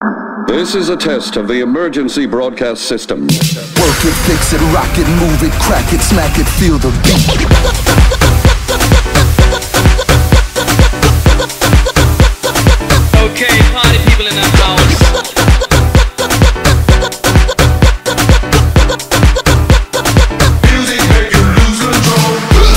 This is a test of the emergency broadcast system. Work it, fix it, rock it, move it, crack it, smack it, feel the beat. Okay, party people in the house. Music make you lose control.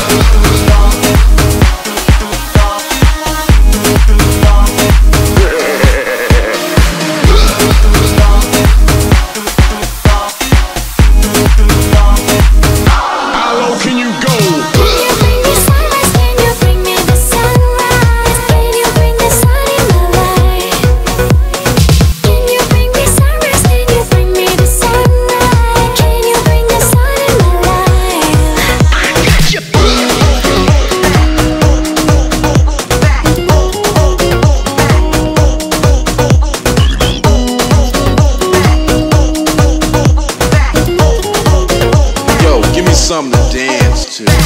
How low can you go? Something to dance to.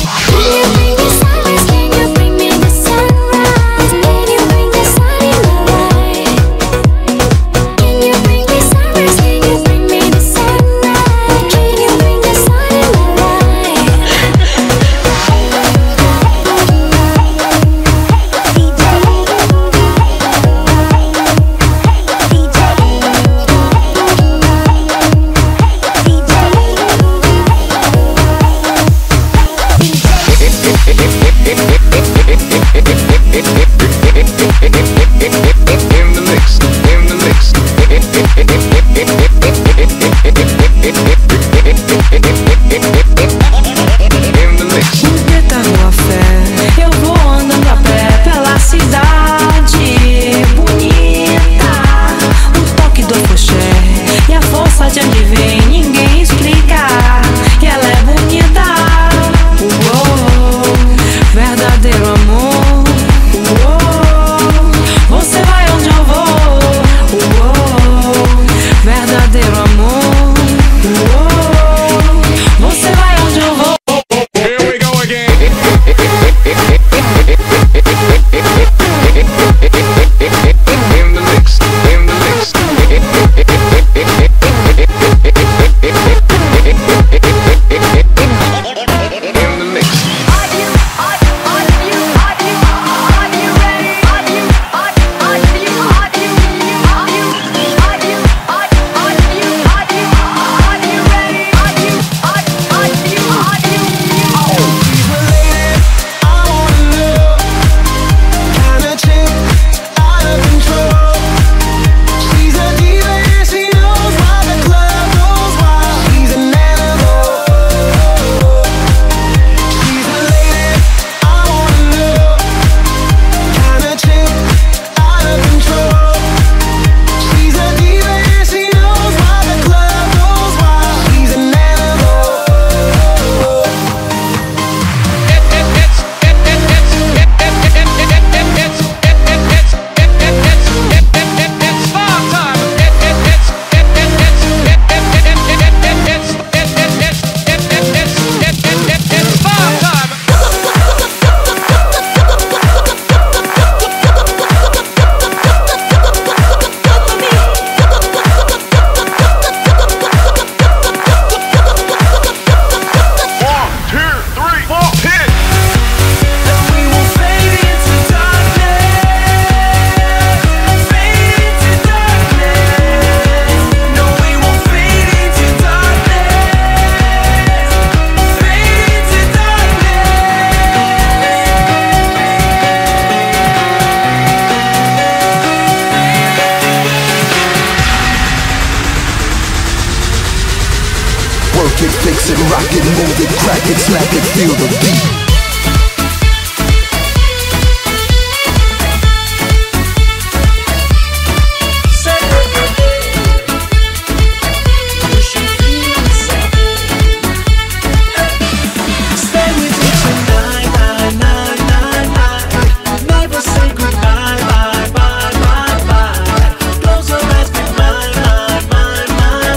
Work it, fix it, rock it, move it, crack it, smack it, feel the beat.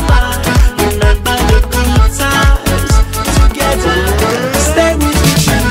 Stay with me tonight.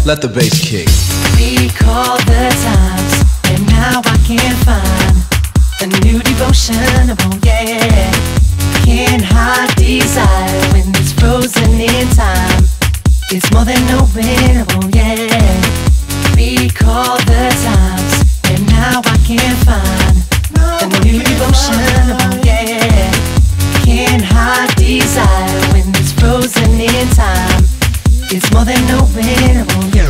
Let the bass kick. Recall the times, and now I can't find a new devotion. Oh yeah, can't hide desire when it's frozen in time. It's more than knowing. Oh yeah, recall the times, and now I can't find a new devotion. Oh yeah, can't hide desire when it's frozen in time. It's more than knowing. Oh yeah.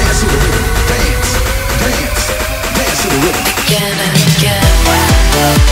Again and again.